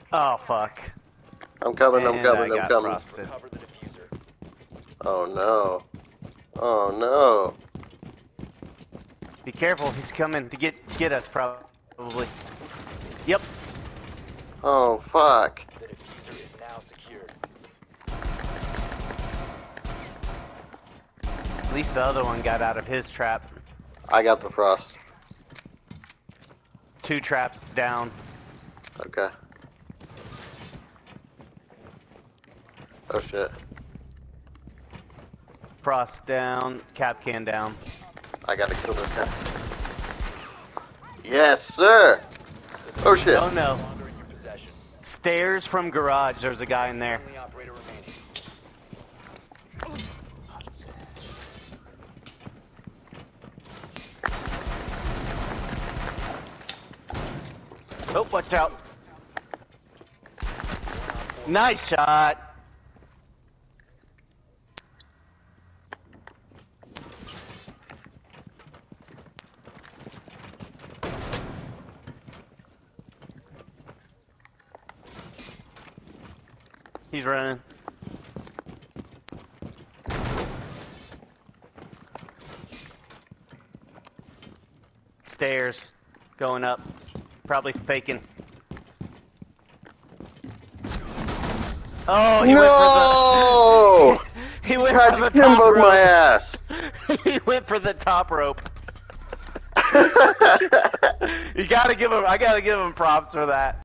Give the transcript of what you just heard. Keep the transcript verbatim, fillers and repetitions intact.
Oh fuck. I'm coming, I'm And coming, I I'm got coming. frosted. Recover the diffuser. Oh no. Oh no. Be careful, he's coming to get get us probably. Yep. Oh fuck. The diffuser is now secured. At least the other one got out of his trap. I got the frost. Two traps down. Okay. Oh shit. Frost down. Cap can down. I gotta kill this guy. Yes, sir! Oh shit. Oh no. Longer in your possession. Stairs from garage. There's a guy in there. Only operator remaining. Oh, watch out. Nice shot. He's running. Stairs. Going up. Probably faking. Oh, he No! went for the... he went Tried for the to top kimbo rope. my ass. He went for the top rope. You gotta give him, I gotta give him props for that.